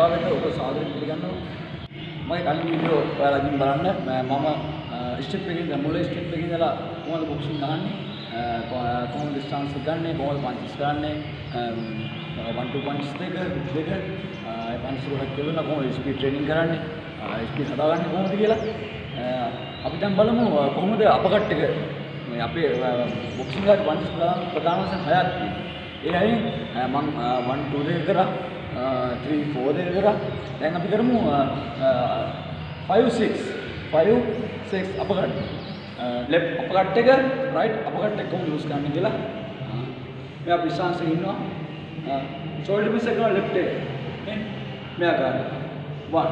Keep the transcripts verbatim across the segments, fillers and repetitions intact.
ආකාරයට ඔබ සාදරයෙන් පිළිගන්නවා. මගේ කලින් වීඩියෝ ඔයාලා ඉතින් බලන්න මම ස්ටෙප් එකකින් දැන් මුල ස්ටෙප් එකකින් ඉඳලා කොහොමද බොක්සින් ගහන්නේ කොහොමද ස්ටාන්ස් ගන්නෙ කොහොමද පන්චස් ගන්නෙ one two punch දෙක දෙක ඒ පන්චස් වලට කියලා කොහොමද ස්පීඩ් ට්‍රේනින් කරන්නේ ස්පීඩ් හදාගන්නේ කොහොමද කියලා අපි දැන් බලමු කොහොමද අපකට් එක මේ අපේ බොක්සින් ගාට පන්චස් ප්‍රධාන වශයෙන් හයක් තියෙනවා. ඒ අයින් මම one two දෙක කරා three four දෙක කරා දැන් අපි කරමු five six five six අපකට් left අපකට් එක right අපකට් එක කොහොමද යූස් කරන්නේ කියලා මේ අපි ස්ටාන්ස් එකේ ඉන්නවා shoulder piece එක left එක නේ මේ ආකාරය one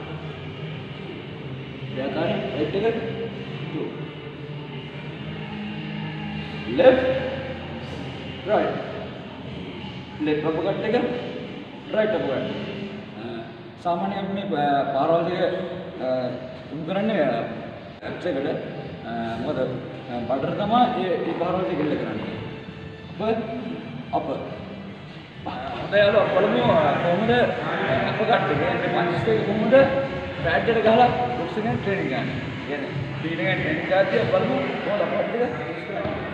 මේ ආකාරය right එක two left right left අපකට් එක right අපකට් සාමාන්‍යයෙන් අපි මේ පාරවල් දෙක උන් කරන්නේ ඇප්ස් එකට මොකද බඩර තමයි ඒ ඒ පාරවල් දෙක ඉල්ල කරන්නේ අප අප හොඳයි බලමු කොහොමද අපකට් එක මේ පන්චස් එක කොහොමද පැඩ් එකට ගහලා බොක්සින් එක ට්‍රේනින් ගන්න. කියන්නේ ට්‍රේනින් එක ට්‍රේනින් ගාතිය බලමු කොහොමද අපකට් එක